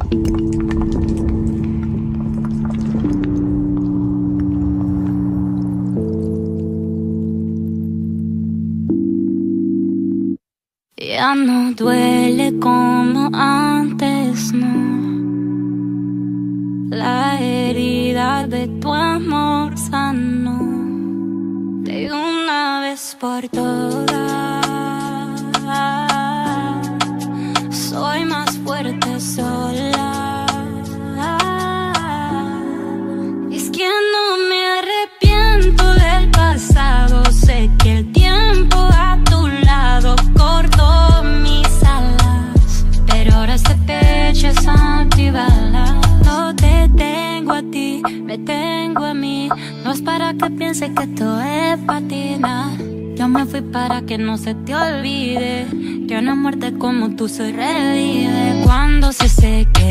Ya no duele como antes, no. La herida de tu amor sanó de una vez por todas. Soy más fuerte sola. Es que no me arrepiento del pasado. Sé que el tiempo a tu lado cortó mis alas, pero ahora este pecho es antibalas. No te tengo a ti, me tengo a mí. No es para que pienses que esto es patina. Yo me fui para que no se te olvide que una muerte como tú se revive. Cuando se seque